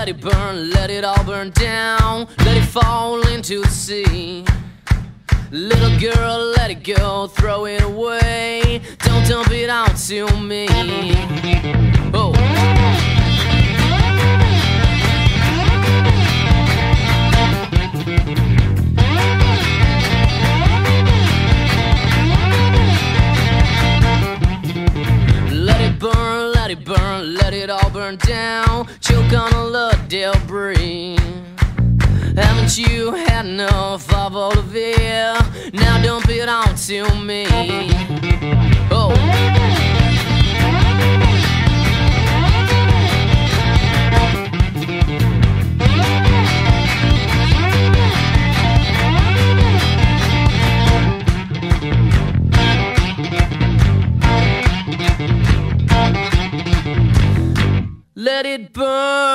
let it all burn down, let it fall into the sea. Little girl, let it go, throw it away, don't dump it out to me. Oh. Let it burn, let it all burn down, choke on all the debris. Haven't you had enough of all of it? Now dump it on to me. Oh. Let it burn.